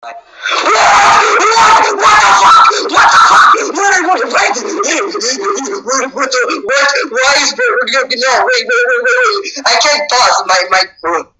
What the fuck? What the fuck? Why is no, wait. I can't pause my